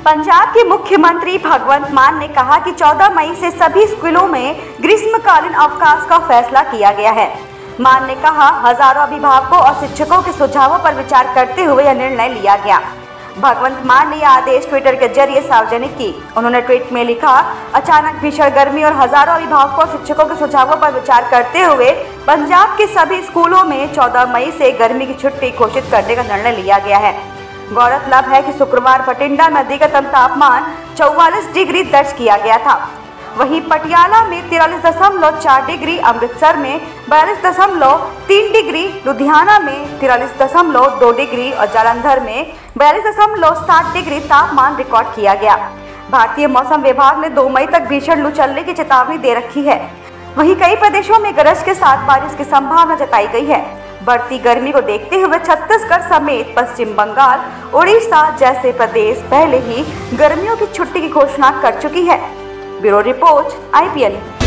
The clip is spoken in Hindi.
पंजाब के मुख्यमंत्री भगवंत मान ने कहा कि 14 मई से सभी स्कूलों में ग्रीष्मकालीन अवकाश का फैसला किया गया है। मान ने कहा, हजारों अभिभावकों और शिक्षकों के सुझावों पर विचार करते हुए यह निर्णय लिया गया। भगवंत मान ने यह आदेश ट्विटर के जरिए सार्वजनिक की। उन्होंने ट्वीट में लिखा, अचानक भीषण गर्मी और हजारों अभिभावकों और शिक्षकों के सुझावों पर विचार करते हुए पंजाब के सभी स्कूलों में 14 मई से गर्मी की छुट्टी घोषित करने का निर्णय लिया गया है। गौरतलब है कि शुक्रवार बठिंडा में अधिकतम तापमान 44 डिग्री दर्ज किया गया था। वहीं पटियाला में 43.4 डिग्री, अमृतसर में 42.3 डिग्री, लुधियाना में 43.2 डिग्री और जालंधर में 42.7 डिग्री तापमान रिकॉर्ड किया गया। भारतीय मौसम विभाग ने 2 मई तक भीषण लू चलने की चेतावनी दे रखी है। वहीं कई प्रदेशों में गरज के साथ बारिश की संभावना जताई गई है। बढ़ती गर्मी को देखते हुए छत्तीसगढ़ समेत पश्चिम बंगाल, उड़ीसा जैसे प्रदेश पहले ही गर्मियों की छुट्टी की घोषणा कर चुकी है। Bureau report IPN।